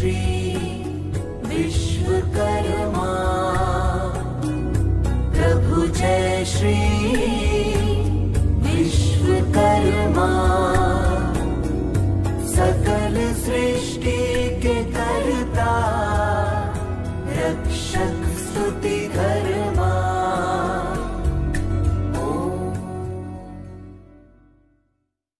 श्री विश्वकर्मा। प्रभु जय श्री विश्वकर्मा। सकल सृष्टि के कर्ता, रक्षक स्तुति